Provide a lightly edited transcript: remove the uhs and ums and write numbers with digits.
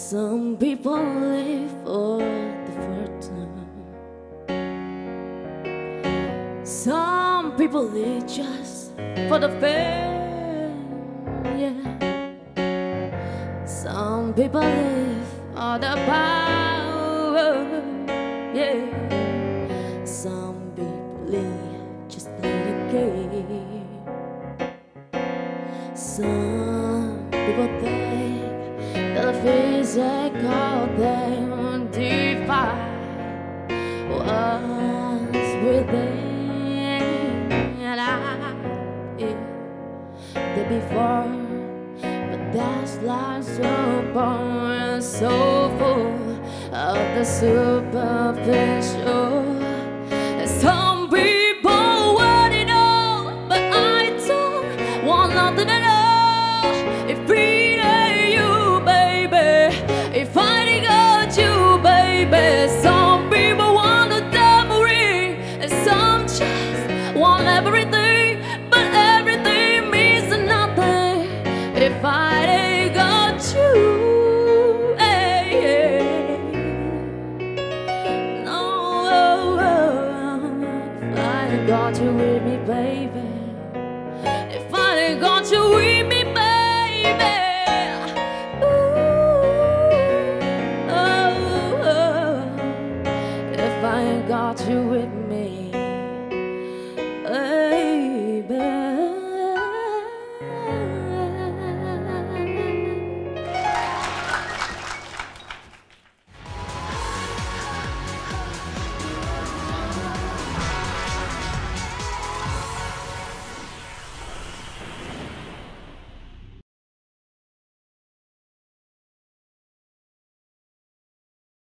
Some people live for the fortune. Some people live just for the fame. Yeah. Some people live for the power. Yeah. Some people live just play the game. Some people think the physical them define what's within, and I the before, but that's life so boring, so full of the superficial. Some people want it all, but I don't want nothing at all. If we ain't you, baby, if I ain't got you, baby. Some people want a diamond ring, and some just want everything, but everything means nothing if I ain't got you. Hey, hey. No, if I ain't got you with me, baby. If I ain't got you with me, baby. Ooh, oh, oh. If I ain't got you with me.